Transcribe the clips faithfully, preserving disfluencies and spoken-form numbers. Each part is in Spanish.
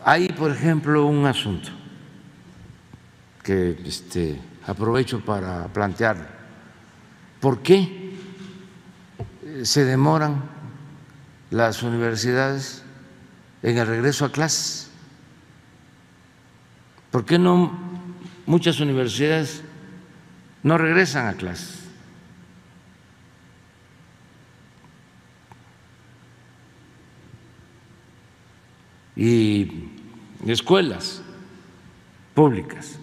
Hay, por ejemplo, un asunto que este, aprovecho para plantear. ¿Por qué se demoran las universidades en el regreso a clases? ¿Por qué no muchas universidades no regresan a clases? Y escuelas públicas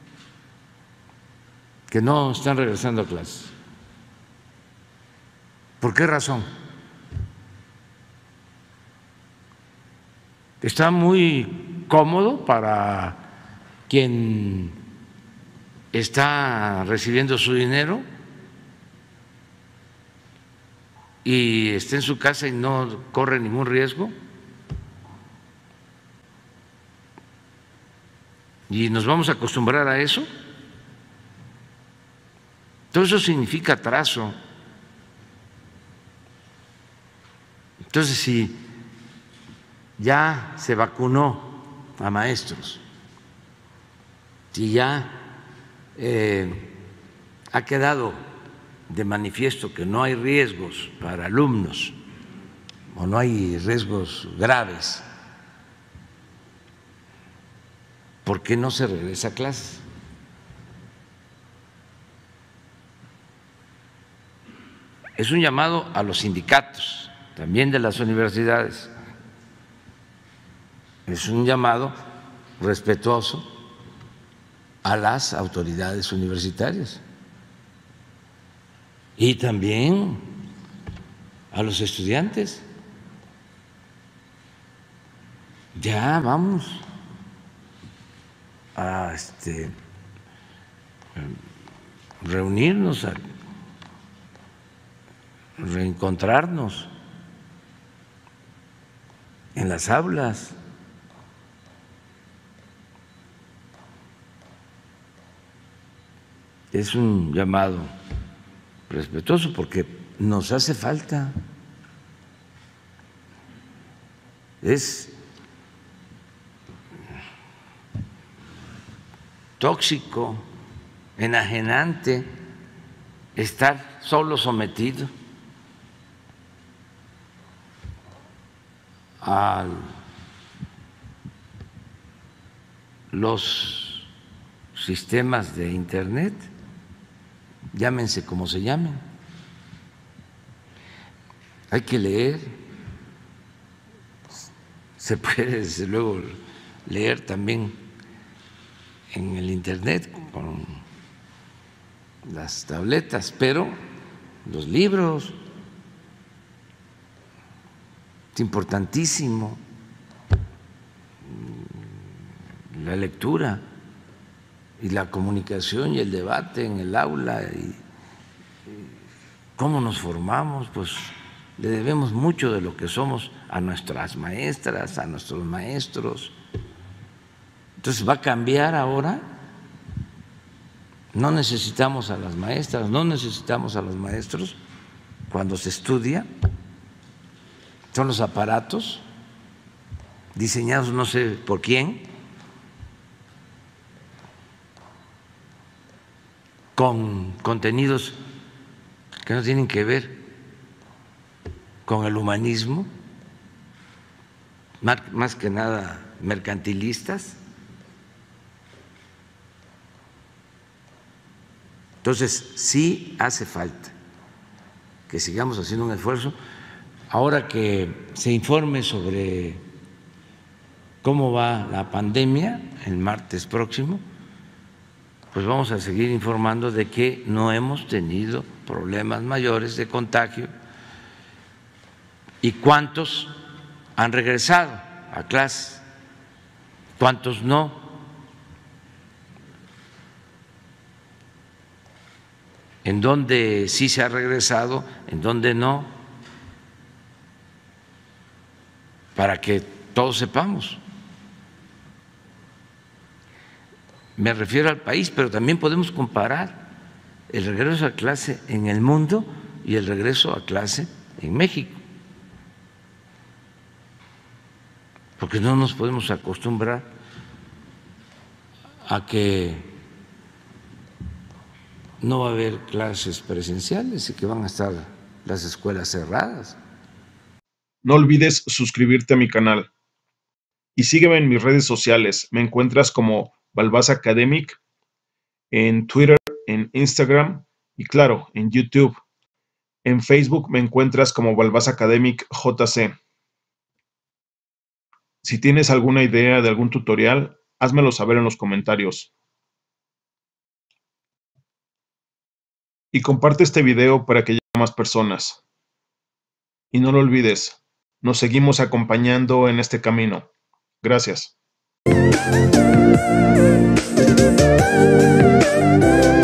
que no están regresando a clases. ¿Por qué razón? Está muy cómodo para quien está recibiendo su dinero y está en su casa y no corre ningún riesgo. Y nos vamos a acostumbrar a eso. Todo eso significa atraso. Entonces, si ya se vacunó a maestros, si ya eh, ha quedado de manifiesto que no hay riesgos para alumnos o no hay riesgos graves, ¿por qué no se regresa a clases? Es un llamado a los sindicatos, también de las universidades. Es un llamado respetuoso a las autoridades universitarias y también a los estudiantes. Ya vamos a este, reunirnos, a reencontrarnos en las aulas. Es un llamado respetuoso porque nos hace falta. Es tóxico, enajenante estar solo sometido a los sistemas de Internet, llámense como se llamen. Hay que leer, se puede desde luego leer también en el Internet con las tabletas, pero los libros es importantísimo, la lectura y la comunicación y el debate en el aula y cómo nos formamos, pues le debemos mucho de lo que somos a nuestras maestras, a nuestros maestros. Entonces va a cambiar ahora. No necesitamos a las maestras, no necesitamos a los maestros cuando se estudia. Son los aparatos diseñados no sé por quién, con contenidos que no tienen que ver con el humanismo, más que nada mercantilistas. Entonces, sí hace falta que sigamos haciendo un esfuerzo. Ahora que se informe sobre cómo va la pandemia el martes próximo, pues vamos a seguir informando de que no hemos tenido problemas mayores de contagio y cuántos han regresado a clases, cuántos no. En dónde sí se ha regresado, en dónde no, para que todos sepamos. Me refiero al país, pero también podemos comparar el regreso a clase en el mundo y el regreso a clase en México. porque no nos podemos acostumbrar a que no va a haber clases presenciales y que van a estar las escuelas cerradas. No olvides suscribirte a mi canal y sígueme en mis redes sociales. Me encuentras como Balbás Academic en Twitter, en Instagram y claro, en YouTube. En Facebook me encuentras como Balbás Academic J C. Si tienes alguna idea de algún tutorial, házmelo saber en los comentarios. Y comparte este video para que llegue a más personas. Y no lo olvides, nos seguimos acompañando en este camino. Gracias.